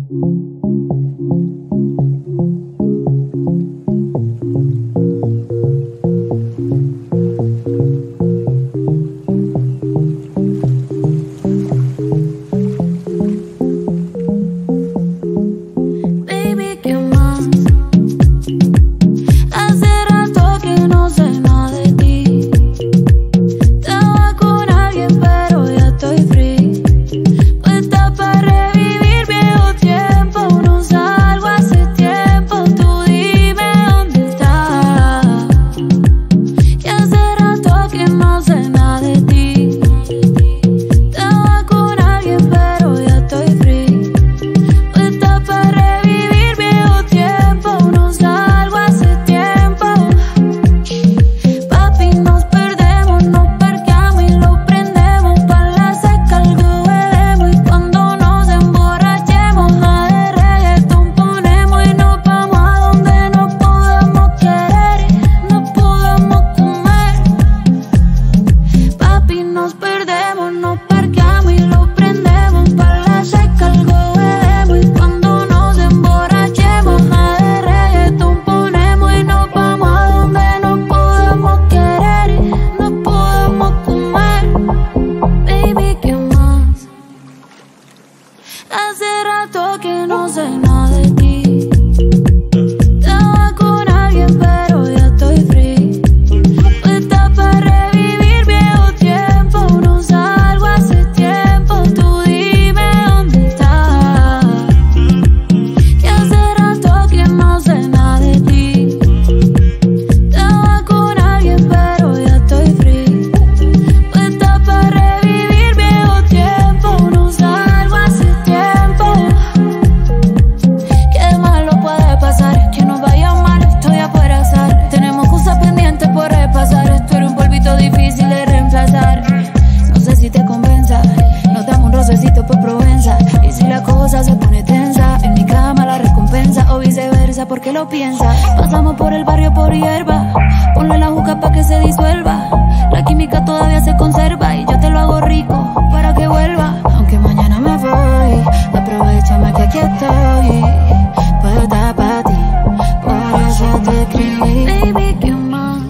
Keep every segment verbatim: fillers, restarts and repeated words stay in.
¿Por qué lo piensa? Pasamos por el barrio por hierba. Ponle la juca pa' que se disuelva. La química todavía se conserva y yo te lo hago rico para que vuelva. Aunque mañana me voy, aprovechame que aquí estoy. Puedo estar pa' ti, por eso te escribí. Baby, ¿qué más?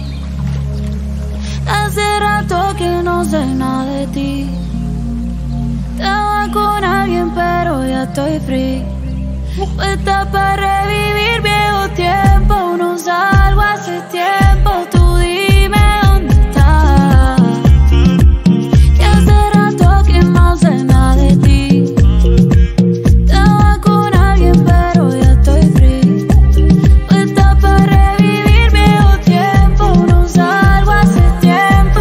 Hace rato que no sé nada de ti. Estaba con alguien pero ya estoy free. Puesta para revivir viejo tiempo. No salgo hace tiempo. Tú dime dónde estás. Que hace rato que no sé nada de ti. Estaba con alguien pero ya estoy free. Puesta para revivir viejo tiempo. No salgo hace tiempo.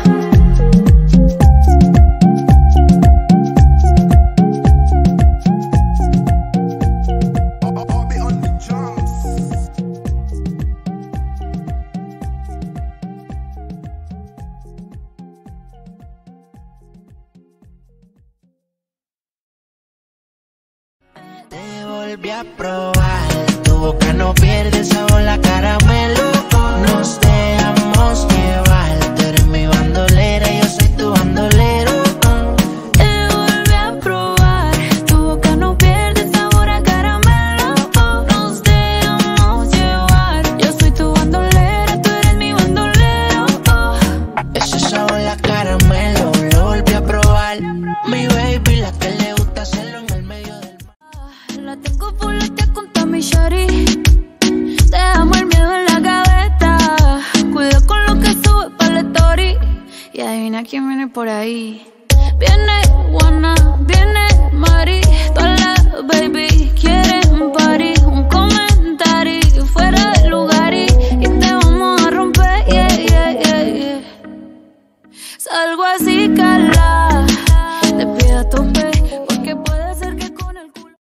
Te volví a probar, tu boca no pierde sabor, la caramelo. Nos dejamos llevar, tú eres mi bandolera, yo soy tu bandolero. Te volví a probar, tu boca no pierde sabor a caramelo. Nos dejamos llevar, yo soy tu bandolera, tú eres mi bandolero. Ese sabor a caramelo, lo volví a probar. Mi baby, la que le gusta hacerlo en el medio del mar. La tengo fuletea con mi shawty. Te amo el miedo en la gaveta. Cuida con lo que sube para la story. Y adivina quién viene por ahí. Viene Juana, viene Mari. Todas las baby quieren party. Un comentario fuera del lugar y, y te vamos a romper, yeah, yeah, yeah, yeah. Salgo así, cala, te pido a tope.